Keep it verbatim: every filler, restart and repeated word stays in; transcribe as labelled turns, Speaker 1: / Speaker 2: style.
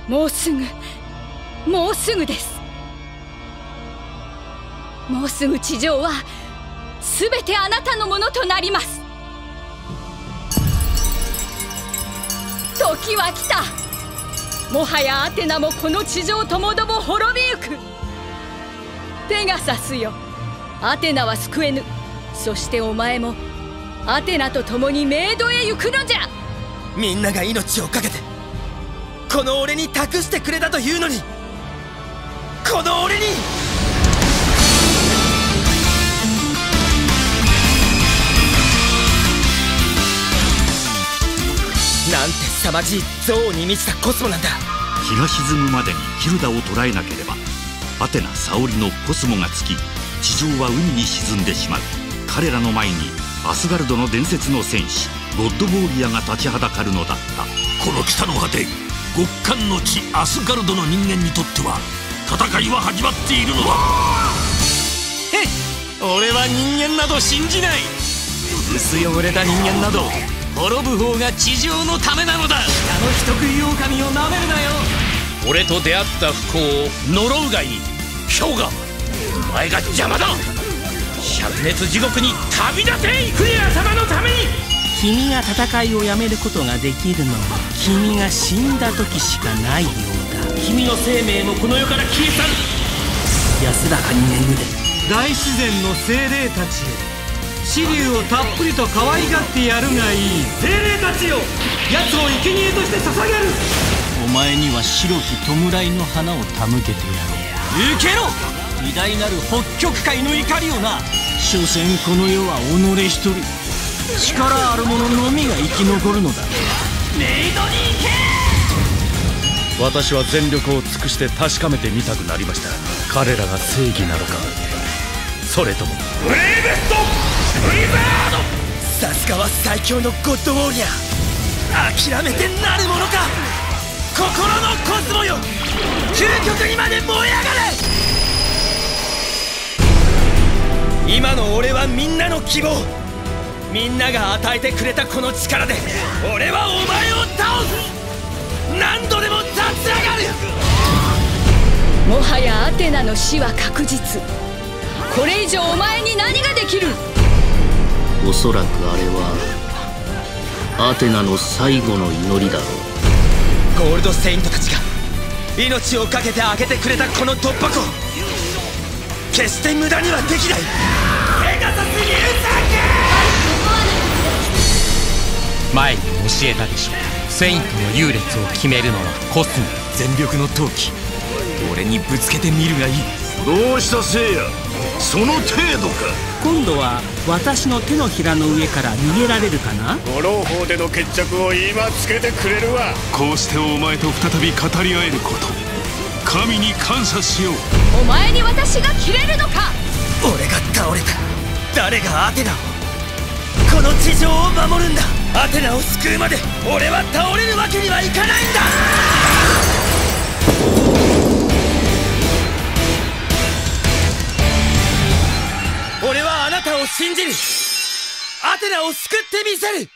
Speaker 1: もうすぐもうすぐです。もうすぐ地上はすべてあなたのものとなります。時は来た。もはやアテナもこの地上ともども滅びゆく。ペガサスよ、アテナは救えぬ。そしてお前もアテナと共にメイドへ行くのじゃ。
Speaker 2: みんなが命を懸けてこの俺に託してくれたというのに、この俺になんて凄まじい憎悪に満ちたコスモなんだ。
Speaker 3: 日が沈むまでにヒルダを捕らえなければアテナ沙織のコスモが尽き、地上は海に沈んでしまう。彼らの前にアスガルドの伝説の戦士ゴッドウォーリアが立ちはだかるのだった。
Speaker 4: この北の果て、極寒の地アスガルドの人間にとっては戦いは始まっているのだ。
Speaker 5: へっ、俺は人間など信じない。薄汚れた人間など滅ぶ方が地上のためなのだ。あの人食い狼をなめるなよ。
Speaker 4: 俺と出会った不幸を呪うがいい。氷河、お前が邪魔だ。灼熱地獄に旅立て。クリア様のために。
Speaker 6: 君が戦いをやめることができるのは君が死んだ時しかないようだ。
Speaker 5: 君の生命もこの世から消え去る。
Speaker 6: 安らかに眠れ。
Speaker 7: 大自然の精霊たちよ、支流をたっぷりと可愛がってやるがいい。精霊たちよ、奴を生贄として捧げる。
Speaker 6: お前には白き弔いの花を手向けてやろう。
Speaker 5: 受けろ、偉大なる北極海の怒りをな。
Speaker 6: 所詮この世は己一人、力ある者のみが生き残るのだ。
Speaker 5: メイドに行け。
Speaker 8: 私は全力を尽くして確かめてみたくなりました。彼らが正義なのか、それとも
Speaker 4: ブレイベストブリザード。
Speaker 2: さすがは最強のゴッドウォーリア。諦めてなるものか。心のコスモよ、究極にまで燃え上がれ。今の俺はみんなの希望。みんなが与えてくれたこの力で俺はお前を倒す。何度でも立ち上がる。
Speaker 1: もはやアテナの死は確実。これ以上お前に何ができる。
Speaker 9: おそらくあれはアテナの最後の祈りだろう。
Speaker 2: ゴールドセイントたちが命を懸けて開けてくれたこの突破口、決して無駄にはできない。ペガサスニューサ
Speaker 5: ー前に教えたでしょ。セイントの優劣を決めるのはコスモ。全力の闘気、俺にぶつけてみるがいい。
Speaker 4: どうした聖夜、その程度か。
Speaker 6: 今度は私の手のひらの上から逃げられるかな。
Speaker 4: 五郎砲での決着を今つけてくれるわ。
Speaker 8: こうしてお前と再び語り合えること、神に感謝しよう。
Speaker 1: お前に私が切れるのか。
Speaker 2: 俺が倒れたら誰がアテナを、この地上を守るんだ。アテナを救うまで俺は倒れるわけにはいかないんだ。俺はあなたを信じる。アテナを救ってみせる。